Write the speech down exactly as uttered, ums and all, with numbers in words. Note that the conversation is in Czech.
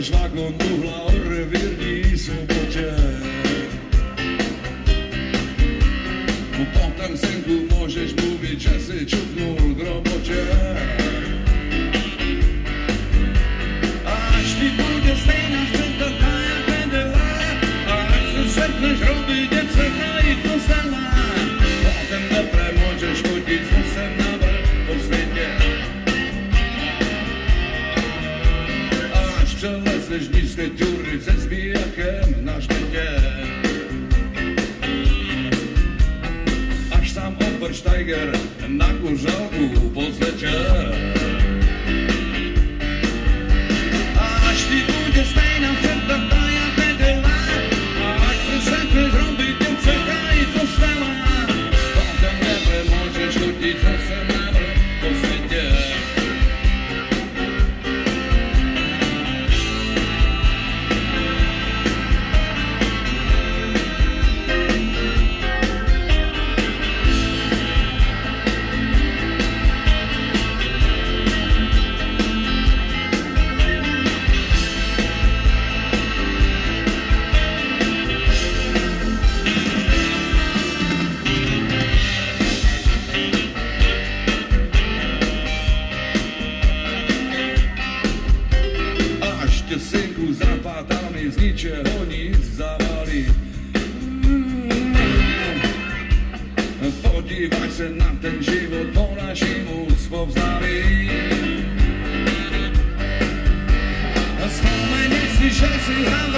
máš vágon uhla o revírní svobodě. Potom synku můžeš mluvit, že si čupnul k robotě. Až ti bude stejná světa, jak vedela, a až se setneš robit, dět se najít posela. Potom nepre můžeš chodit zase na vrch po světě. Až přelezeš nízké tury se zbíjakem na štětě. Až sám Obersteiger na kuřálku pozleče. Až ti bude stejná světa, jak vedela, a až se setneš robit, dět se najít posela. Potom nepre můžeš chodit zase na vrch po světě. Synku zapátámi z ničeho nic zavalí. Podívaj se na ten život po našemu zpovzdálí. Vzpomeň si, že si hral